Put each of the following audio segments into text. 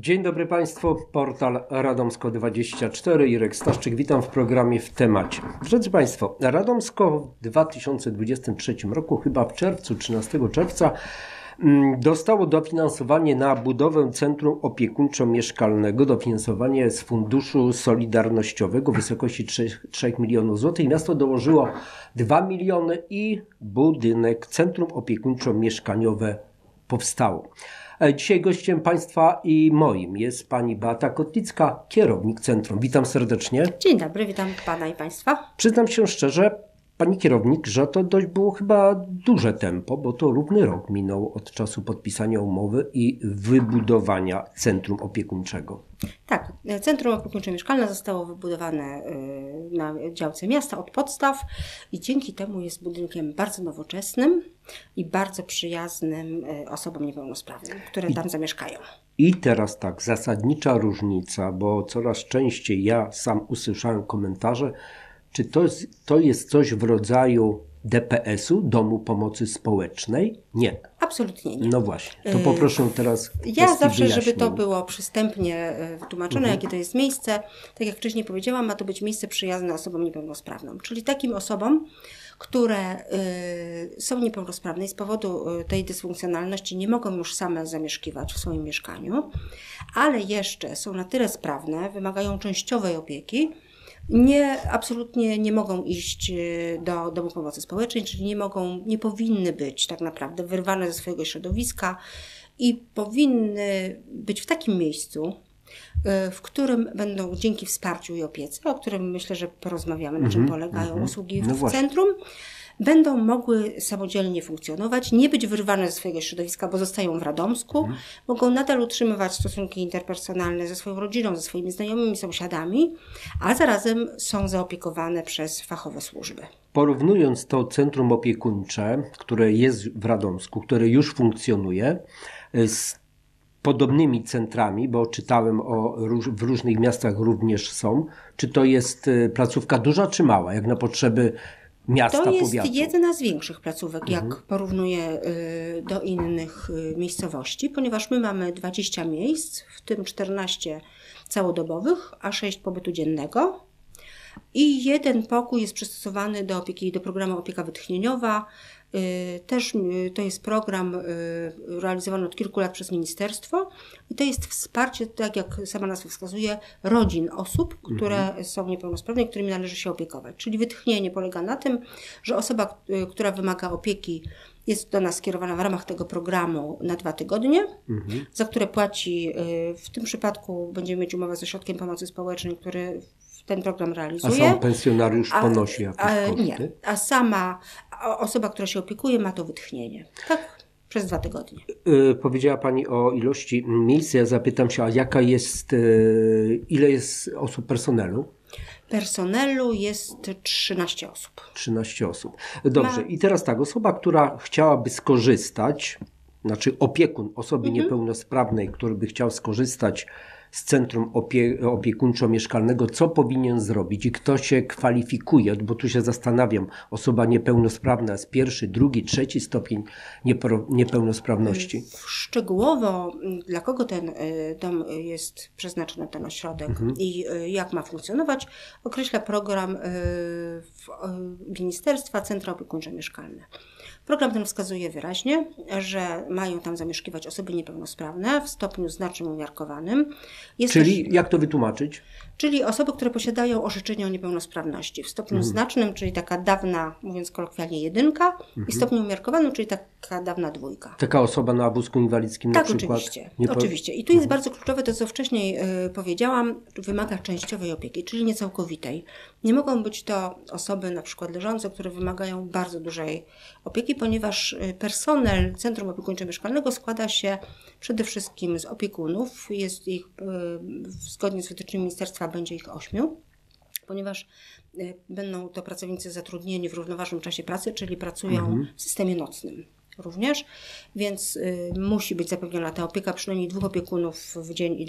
Dzień dobry Państwu, portal Radomsko24, Irek Staszczyk, witam w programie W Temacie. Drodzy Państwo, Radomsko w 2023 roku, chyba w czerwcu, 13 czerwca, dostało dofinansowanie na budowę Centrum Opiekuńczo-Mieszkalnego, dofinansowanie z Funduszu Solidarnościowego w wysokości 3 milionów złotych. Miasto dołożyło 2 miliony i budynek Centrum Opiekuńczo-Mieszkaniowe powstało. Dzisiaj gościem Państwa i moim jest Pani Beata Kotlicka, kierownik centrum. Witam serdecznie. Dzień dobry, witam Pana i Państwa. Przyznam się szczerze, Pani kierownik, że to dość było chyba duże tempo, bo to równy rok minął od czasu podpisania umowy i wybudowania centrum opiekuńczego. Tak, Centrum Opiekuńczo-Mieszkalne zostało wybudowane na działce miasta od podstaw i dzięki temu jest budynkiem bardzo nowoczesnym i bardzo przyjaznym osobom niepełnosprawnym, które tam zamieszkają. I teraz tak, zasadnicza różnica, bo coraz częściej ja sam usłyszałem komentarze, czy to jest coś w rodzaju DPS-u, Domu Pomocy Społecznej? Nie. Absolutnie nie. No właśnie, to poproszę teraz Ja zawsze, wyjaśnień. żeby to było przystępnie wytłumaczone, jakie to jest miejsce, tak jak wcześniej powiedziałam, ma to być miejsce przyjazne osobom niepełnosprawnym, czyli takim osobom, które są niepełnosprawne i z powodu tej dysfunkcjonalności nie mogą już same zamieszkiwać w swoim mieszkaniu, ale jeszcze są na tyle sprawne, wymagają częściowej opieki, absolutnie nie mogą iść do Domu Pomocy Społecznej, czyli nie powinny być tak naprawdę wyrwane ze swojego środowiska i powinny być w takim miejscu, w którym będą dzięki wsparciu i opiece, o którym myślę, że porozmawiamy, na czym polegają usługi w centrum, będą mogły samodzielnie funkcjonować, nie być wyrwane ze swojego środowiska, bo zostają w Radomsku, mogą nadal utrzymywać stosunki interpersonalne ze swoją rodziną, ze swoimi znajomymi, sąsiadami, a zarazem są zaopiekowane przez fachowe służby. Porównując to centrum opiekuńcze, które jest w Radomsku, które już funkcjonuje, z podobnymi centrami, bo czytałem w różnych miastach również są, czy to jest placówka duża czy mała, jak na potrzeby miasta, to jest powiatu? jedna z większych placówek, jak porównuję do innych miejscowości, ponieważ my mamy 20 miejsc, w tym 14 całodobowych, a 6 pobytu dziennego. I jeden pokój jest przystosowany do programu Opieka Wytchnieniowa. Też to jest program realizowany od kilku lat przez ministerstwo i to jest wsparcie, tak jak sama nazwa wskazuje, rodzin osób, które są niepełnosprawne i którymi należy się opiekować. Czyli wytchnienie polega na tym, że osoba, która wymaga opieki, jest do nas skierowana w ramach tego programu na 2 tygodnie, za które płaci, w tym przypadku będziemy mieć umowę z Ośrodkiem Pomocy Społecznej, który ten program realizuje. A sam pensjonariusz ponosi jakieś koszty? Nie, a sama osoba, która się opiekuje, ma to wytchnienie. Tak, przez 2 tygodnie. Powiedziała Pani o ilości miejsc. Ja zapytam się, a ile jest osób personelu? Personelu jest 13 osób. 13 osób. Dobrze. I teraz tak, osoba, która chciałaby skorzystać, znaczy opiekun osoby niepełnosprawnej, który by chciał skorzystać z Centrum Opiekuńczo-Mieszkalnego, co powinien zrobić i kto się kwalifikuje, bo tu się zastanawiam, osoba niepełnosprawna jest 1., 2., 3. stopień niepełnosprawności. Szczegółowo dla kogo ten dom jest przeznaczony, ten ośrodek i jak ma funkcjonować, określa program Ministerstwa Centra Opiekuńczo-Mieszkalne. Program ten wskazuje wyraźnie, że mają tam zamieszkiwać osoby niepełnosprawne w stopniu znacznym umiarkowanym. Czyli jak to wytłumaczyć? Czyli osoby, które posiadają orzeczenie o niepełnosprawności w stopniu znacznym, czyli taka dawna, mówiąc kolokwialnie, 1 i stopniu umiarkowanym, czyli taka dawna 2. Taka osoba na wózku inwalidzkim na przykład? Oczywiście. I tu jest bardzo kluczowe to, co wcześniej powiedziałam, wymaga częściowej opieki, czyli niecałkowitej. Nie mogą być to osoby na przykład leżące, które wymagają bardzo dużej opieki, ponieważ personel Centrum Opiekuńczo-Mieszkalnego składa się przede wszystkim z opiekunów. Jest ich, zgodnie z wytycznymi ministerstwa, będzie ich 8, ponieważ będą to pracownicy zatrudnieni w równoważnym czasie pracy, czyli pracują w systemie nocnym również, więc musi być zapewniona ta opieka, przynajmniej 2 opiekunów w dzień i 2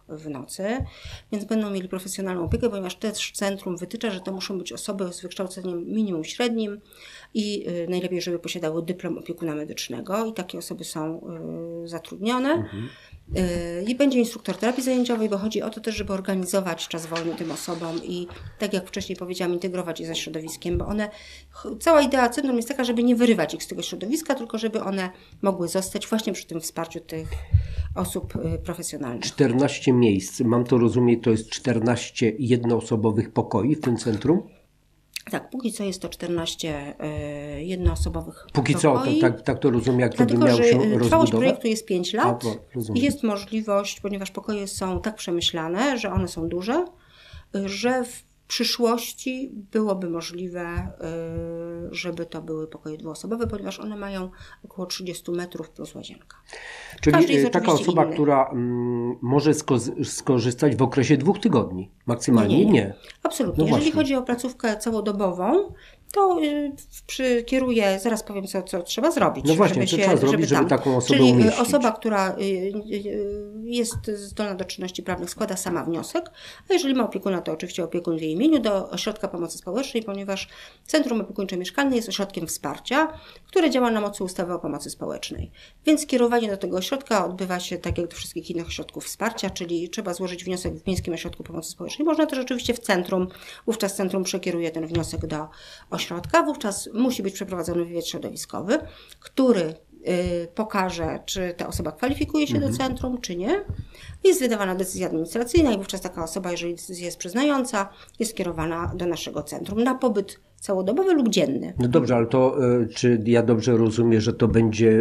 w nocy, więc będą mieli profesjonalną opiekę, ponieważ też centrum wytycza, że to muszą być osoby z wykształceniem minimum średnim i najlepiej, żeby posiadały dyplom opiekuna medycznego i takie osoby są zatrudnione. I będzie instruktor terapii zajęciowej, bo chodzi o to też, żeby organizować czas wolny tym osobom i tak jak wcześniej powiedziałam, integrować je ze środowiskiem, bo cała idea centrum jest taka, żeby nie wyrywać ich z tego środowiska, tylko żeby one mogły zostać właśnie przy tym wsparciu tych osób profesjonalnych. 14 miejsc, mam to rozumieć, to jest 14 jednoosobowych pokoi w tym centrum? Tak, póki co jest to 14 jednoosobowych Póki pokoi. co, tak to rozumiem, jak to by Dlatego, miało się że trwałość rozbudować? projektu jest 5 lat Rozumiem. i jest możliwość, ponieważ pokoje są tak przemyślane, że one są duże, że w przyszłości byłoby możliwe, żeby to były pokoje dwuosobowe, ponieważ one mają około 30 metrów plus łazienka. Każdy Czyli jest taka oczywiście osoba, inny. która może skorzystać w okresie 2 tygodni, maksymalnie nie. Absolutnie. No Jeżeli właśnie. chodzi o placówkę całodobową, to kieruję, zaraz powiem, co trzeba zrobić. No właśnie, co trzeba zrobić, żeby taką osobę Czyli umieścić? osoba, która jest zdolna do czynności prawnych, składa sama wniosek, a jeżeli ma opiekuna, to oczywiście opiekun w jej imieniu do Ośrodka Pomocy Społecznej, ponieważ Centrum Opiekuńczo-Mieszkalne jest ośrodkiem wsparcia, które działa na mocy ustawy o pomocy społecznej. Więc kierowanie do tego ośrodka odbywa się tak jak do wszystkich innych ośrodków wsparcia, czyli trzeba złożyć wniosek w Miejskim Ośrodku Pomocy Społecznej. Można też oczywiście w centrum, wówczas centrum przekieruje ten wniosek do ośrodka, wówczas musi być przeprowadzony wywiad środowiskowy, który pokaże, czy ta osoba kwalifikuje się do centrum, czy nie. Jest wydawana decyzja administracyjna i wówczas taka osoba, jeżeli decyzja jest przyznająca, jest kierowana do naszego centrum na pobyt całodobowy lub dzienny. No dobrze, ale to czy ja dobrze rozumiem, że to będzie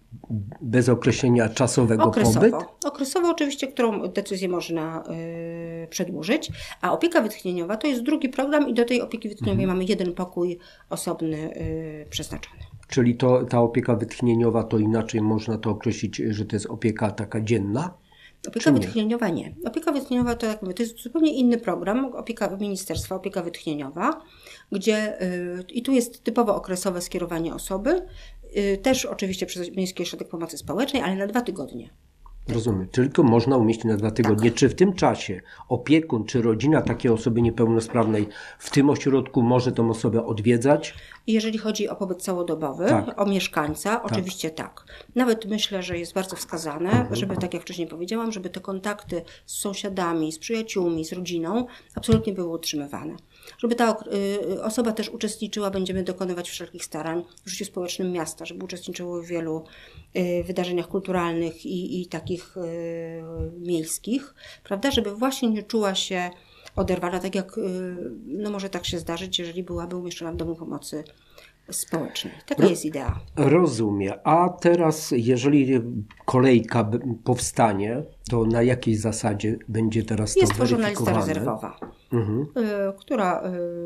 bez określenia czasowego pobyt? Okresowo oczywiście, którą decyzję można przedłużyć, a opieka wytchnieniowa to jest drugi program i do tej opieki wytchnieniowej mamy jeden pokój osobny przeznaczony. Czyli ta opieka wytchnieniowa, to inaczej można to określić, że to jest opieka taka dzienna? Opieka wytchnieniowa nie. Opieka wytchnieniowa to, jak mówię, to jest zupełnie inny program, ministerstwa, opieka wytchnieniowa, gdzie i tu jest typowo okresowe skierowanie osoby, też oczywiście przez Miejski Ośrodek Pomocy Społecznej, ale na 2 tygodnie. Rozumiem. Tylko można umieścić na 2 tygodnie. Czy w tym czasie opiekun czy rodzina takiej osoby niepełnosprawnej w tym ośrodku może tą osobę odwiedzać? I jeżeli chodzi o pobyt całodobowy, o mieszkańca, oczywiście tak. Nawet myślę, że jest bardzo wskazane, żeby, tak jak wcześniej powiedziałam, żeby te kontakty z sąsiadami, z przyjaciółmi, z rodziną absolutnie były utrzymywane. Żeby ta osoba też uczestniczyła, będziemy dokonywać wszelkich starań w życiu społecznym miasta, żeby uczestniczyła w wielu wydarzeniach kulturalnych i takich miejskich, prawda, żeby właśnie nie czuła się oderwana, tak jak no może tak się zdarzyć, jeżeli byłaby umieszczona w domu pomocy społecznej. Taka jest idea. Rozumiem. A teraz, jeżeli kolejka powstanie, to na jakiej zasadzie będzie teraz to Jest tworzona lista weryfikowane? rezerwowa, która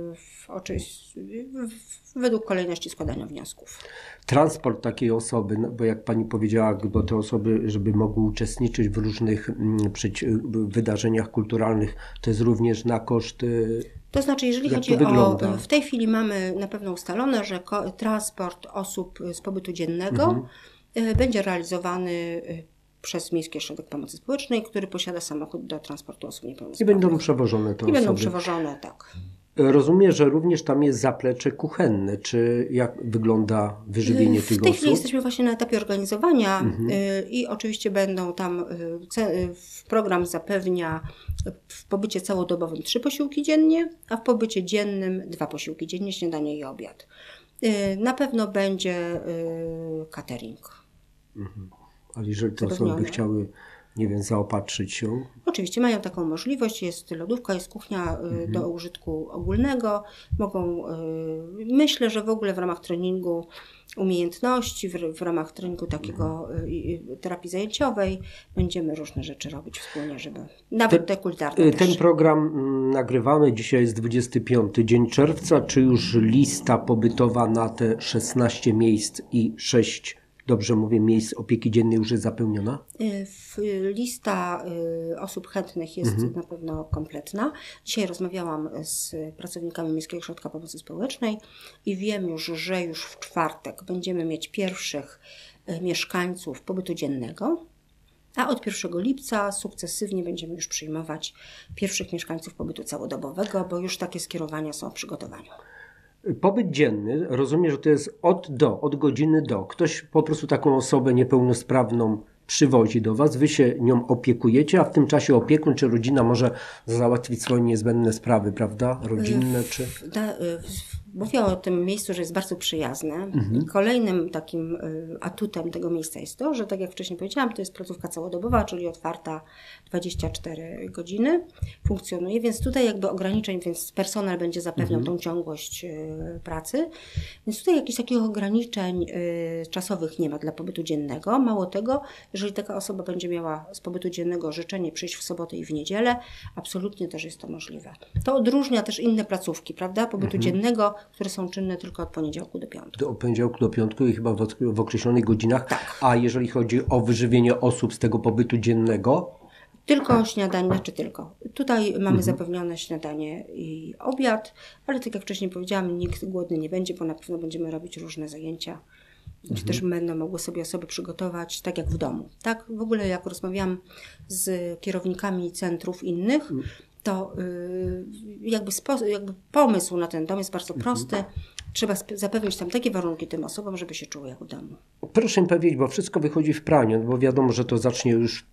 według kolejności składania wniosków. Transport takiej osoby, no bo jak pani powiedziała, bo te osoby, żeby mogły uczestniczyć w różnych wydarzeniach kulturalnych, to jest również na koszt. To znaczy, jeżeli chodzi o... W tej chwili mamy na pewno ustalone, że transport osób z pobytu dziennego będzie realizowany przez Miejski Ośrodek Pomocy Społecznej, który posiada samochód do transportu osób niepełnosprawnych. I będą przewożone te osoby. I będą przewożone, tak. Rozumiem, że również tam jest zaplecze kuchenne. Czy jak wygląda wyżywienie tych osób? W tej chwili jesteśmy właśnie na etapie organizowania i oczywiście będą tam, program zapewnia w pobycie całodobowym 3 posiłki dziennie, a w pobycie dziennym 2 posiłki dziennie, śniadanie i obiad. Na pewno będzie catering. Ale jeżeli te osoby by chciały, nie wiem, zaopatrzyć się? Oczywiście mają taką możliwość, jest lodówka, jest kuchnia do użytku ogólnego. Mogą, myślę, że w ogóle w ramach treningu umiejętności, w ramach treningu takiego terapii zajęciowej będziemy różne rzeczy robić wspólnie, żeby nawet te kulinarne Ten program nagrywamy, dzisiaj jest 25 dzień czerwca. Czy już lista pobytowa na te 16 miejsc i 6, dobrze mówię, miejsc opieki dziennej już jest zapełniona? Lista osób chętnych jest na pewno kompletna. Dzisiaj rozmawiałam z pracownikami Miejskiego Ośrodka Pomocy Społecznej i wiem już, że już w czwartek będziemy mieć pierwszych mieszkańców pobytu dziennego. A od 1 lipca sukcesywnie będziemy już przyjmować pierwszych mieszkańców pobytu całodobowego, bo już takie skierowania są w przygotowaniu. Pobyt dzienny, rozumiem, że to jest od godziny do. Ktoś po prostu taką osobę niepełnosprawną przywozi do Was, Wy się nią opiekujecie, a w tym czasie opiekun czy rodzina może załatwić swoje niezbędne sprawy, prawda? Rodzinne czy... Mówię o tym miejscu, że jest bardzo przyjazne. I kolejnym takim atutem tego miejsca jest to, że tak jak wcześniej powiedziałam, to jest placówka całodobowa, czyli otwarta 24 godziny, funkcjonuje, więc tutaj jakby ograniczeń, więc personel będzie zapewniał tą ciągłość pracy. Więc tutaj jakichś takich ograniczeń czasowych nie ma dla pobytu dziennego. Mało tego, jeżeli taka osoba będzie miała z pobytu dziennego życzenie przyjść w sobotę i w niedzielę, absolutnie też jest to możliwe. To odróżnia też inne placówki, prawda, pobytu dziennego, które są czynne tylko od poniedziałku do piątku. Od poniedziałku do piątku i chyba w określonych godzinach. Tak. A jeżeli chodzi o wyżywienie osób z tego pobytu dziennego? Tylko śniadanie, znaczy tylko. Tutaj mamy zapewnione śniadanie i obiad, ale tak jak wcześniej powiedziałam, nikt głodny nie będzie, bo na pewno będziemy robić różne zajęcia. Czy też będą mogły sobie osoby przygotować, tak jak w domu. Tak, w ogóle jak rozmawiam z kierownikami centrów innych, to jakby pomysł na ten dom jest bardzo prosty. Trzeba zapewnić tam takie warunki tym osobom, żeby się czuły jak w domu. Proszę mi powiedzieć, bo wszystko wychodzi w praniu, bo wiadomo, że to zacznie już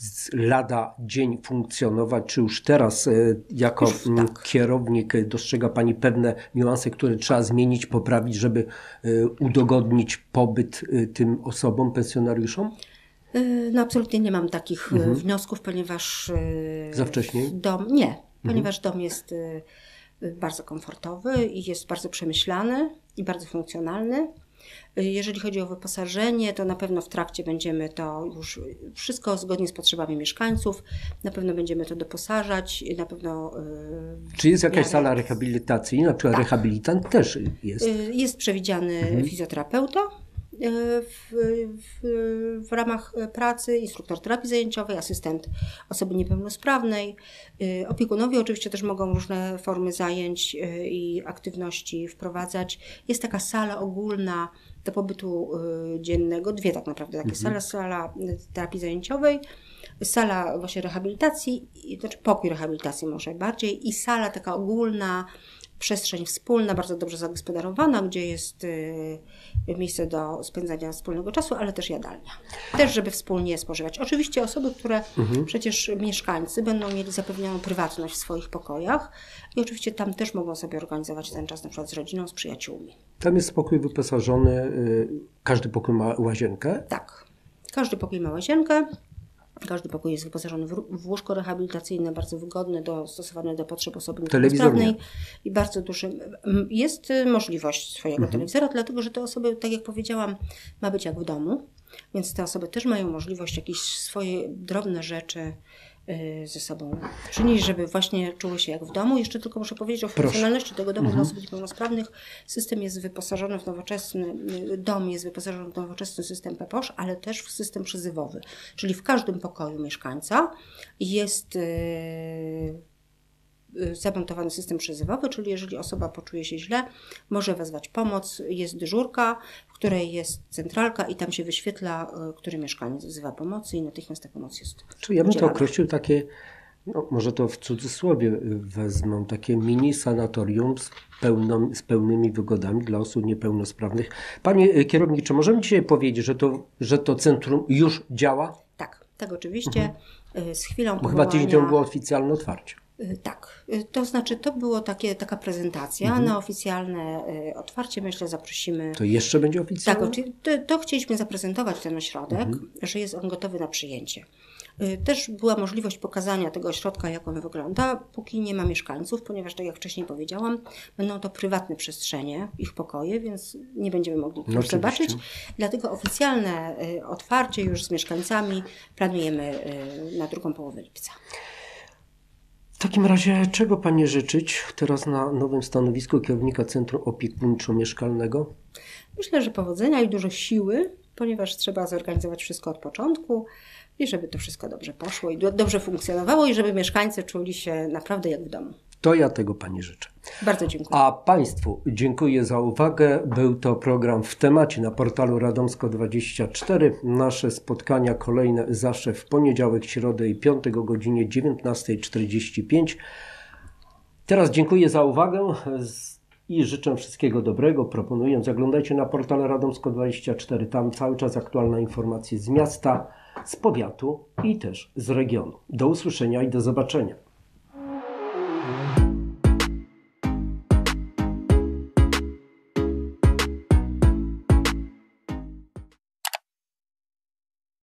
lada dzień funkcjonować, czy już teraz jako kierownik dostrzega Pani pewne niuanse, które trzeba zmienić, poprawić, żeby udogodnić pobyt tym osobom, pensjonariuszom? No absolutnie nie mam takich wniosków, ponieważ Za wcześnie? Ponieważ dom jest bardzo komfortowy i jest bardzo przemyślany i bardzo funkcjonalny. Jeżeli chodzi o wyposażenie, to na pewno w trakcie będziemy to już wszystko zgodnie z potrzebami mieszkańców. Na pewno będziemy to doposażać. Na pewno. Czy jest jakaś sala rehabilitacyjna, czy rehabilitant też jest? Jest przewidziany fizjoterapeuta w ramach pracy, instruktor terapii zajęciowej, asystent osoby niepełnosprawnej. Opiekunowie oczywiście też mogą różne formy zajęć i aktywności wprowadzać. Jest taka sala ogólna do pobytu dziennego, dwie tak naprawdę takie sala terapii zajęciowej, sala właśnie rehabilitacji, znaczy pokój rehabilitacji może bardziej i sala taka ogólna, przestrzeń wspólna, bardzo dobrze zagospodarowana, gdzie jest miejsce do spędzania wspólnego czasu, ale też jadalnia. Też, żeby wspólnie spożywać. Oczywiście osoby, które przecież mieszkańcy będą mieli zapewnioną prywatność w swoich pokojach i oczywiście tam też mogą sobie organizować ten czas na przykład z rodziną, z przyjaciółmi. Tam jest pokój wyposażony, każdy pokój ma łazienkę? Tak. Każdy pokój ma łazienkę. Każdy pokój jest wyposażony w łóżko rehabilitacyjne, bardzo wygodne, dostosowane do potrzeb osoby niepełnosprawnej i bardzo duży. Jest możliwość swojego telewizora, dlatego że te osoby, tak jak powiedziałam, ma być jak w domu, więc te osoby też mają możliwość jakieś swoje drobne rzeczy ze sobą czynić, żeby właśnie czuły się jak w domu. Jeszcze tylko muszę powiedzieć o funkcjonalności tego domu dla osób niepełnosprawnych. System jest wyposażony w dom jest wyposażony w nowoczesny system PEPOSZ, ale też w system przyzywowy. Czyli w każdym pokoju mieszkańca jest zamontowany system przyzywowy, czyli jeżeli osoba poczuje się źle, może wezwać pomoc, jest dyżurka, w której jest centralka i tam się wyświetla, który mieszkaniec wzywa pomocy i natychmiast ta pomoc jest Czyli ja bym to udzielana. określił takie, no może to w cudzysłowie wezmą, takie mini sanatorium z pełnymi wygodami dla osób niepełnosprawnych. Panie kierownik, czy możemy dzisiaj powiedzieć, że to centrum już działa? Tak oczywiście. Z chwilą Bo chyba tydzień temu było oficjalne otwarcie. Tak, to znaczy to było taka prezentacja. Na oficjalne otwarcie myślę zaprosimy. To jeszcze będzie oficjalne? Tak, to chcieliśmy zaprezentować ten ośrodek, że jest on gotowy na przyjęcie. Też była możliwość pokazania tego ośrodka, jak on wygląda, póki nie ma mieszkańców, ponieważ tak jak wcześniej powiedziałam, będą to prywatne przestrzenie, ich pokoje, więc nie będziemy mogli ich zobaczyć. Dlatego oficjalne otwarcie już z mieszkańcami planujemy na drugą połowę lipca. W takim razie czego Pani życzyć teraz na nowym stanowisku kierownika Centrum Opiekuńczo-Mieszkalnego? Myślę, że powodzenia i dużo siły, ponieważ trzeba zorganizować wszystko od początku i żeby to wszystko dobrze poszło i dobrze funkcjonowało i żeby mieszkańcy czuli się naprawdę jak w domu. To ja tego Pani życzę. Bardzo dziękuję. A Państwu dziękuję za uwagę. Był to program w temacie na portalu Radomsko24. Nasze spotkania kolejne zawsze w poniedziałek, środę i piątek o godzinie 19:45. Teraz dziękuję za uwagę i życzę wszystkiego dobrego. Proponuję, zaglądajcie na portal Radomsko24. Tam cały czas aktualne informacje z miasta, z powiatu i też z regionu. Do usłyszenia i do zobaczenia.